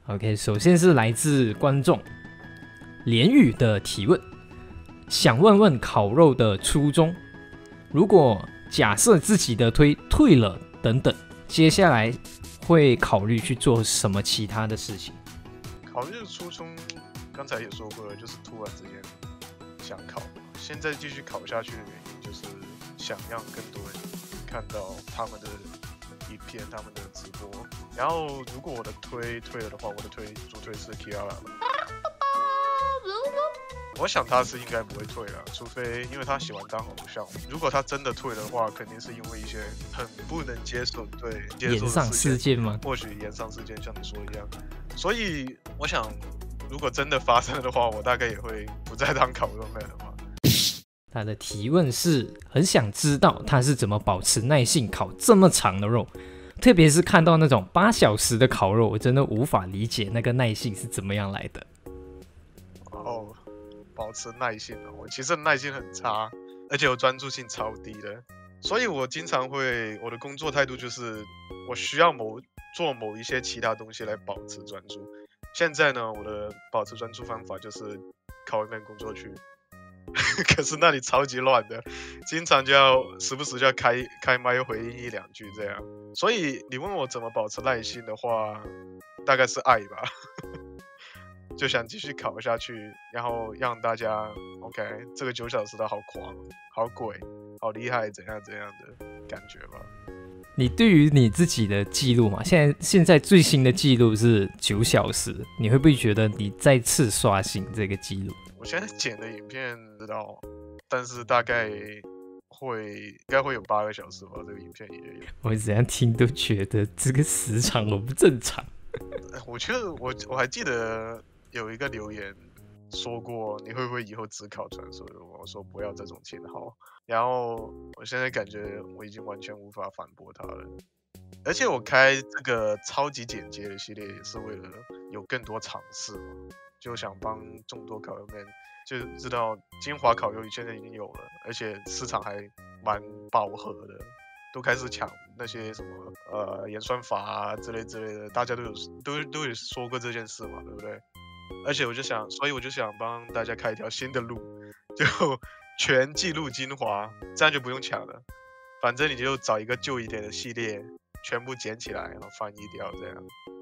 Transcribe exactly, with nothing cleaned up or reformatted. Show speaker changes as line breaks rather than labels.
OK， 首先是来自观众连宇的提问，想问问烤肉的初衷。如果假设自己的推退了等等，接下来会考虑去做什么其他的事情？
考虑的初衷，刚才也说过了，就是突然之间想考，现在继续考下去的原因就是想让更多人看到他们的影片、他们的直播。然后，如果我的推退了的话，我的推主推是 Kiara。我想他是应该不会退了，除非因为他喜欢当偶像。如果他真的退的话，肯定是因为一些很不能接受，对，接受
炎上事件吗？
或许炎上事件像你说一样。所以我想，如果真的发生的话，我大概也会不再当烤肉妹了吧。
他的提问是很想知道他是怎么保持耐性烤这么长的肉，特别是看到那种八小时的烤肉，我真的无法理解那个耐性是怎么样来的。
哦，保持耐性哦，我其实耐性很差，而且我专注性超低的，所以我经常会，我的工作态度就是我需要某做某一些其他东西来保持专注。现在呢，我的保持专注方法就是烤一面工作区。可是那里超级乱的，经常就要时不时就要开开麦回应一两句这样。所以你问我怎么保持耐心的话，大概是爱吧，就想继续烤下去，然后让大家 OK， 这个九小时的好狂、好鬼、好厉害，怎样怎样的感觉吧。
你对于你自己的记录嘛，现在现在最新的记录是九小时，你会不会觉得你再次刷新这个记录？
我现在剪的影片知道，但是大概会应该会有八个小时吧，这个影片也有。
我怎样听都觉得这个时长我不正常。
我觉得我我还记得有一个留言说过，你会不会以后只考传说？我说不要这种情号。然后我现在感觉我已经完全无法反驳他了。而且我开这个超级简洁的系列也是为了有更多尝试嘛。就想帮众多烤肉们就知道精华烤肉现在已经有了，而且市场还蛮饱和的，都开始抢那些什么呃演算法啊之类之类的，大家都有都都有说过这件事嘛，对不对？而且我就想，所以我就想帮大家开一条新的路，就全记录精华，这样就不用抢了，反正你就找一个旧一点的系列，全部剪起来，然后翻译掉这样。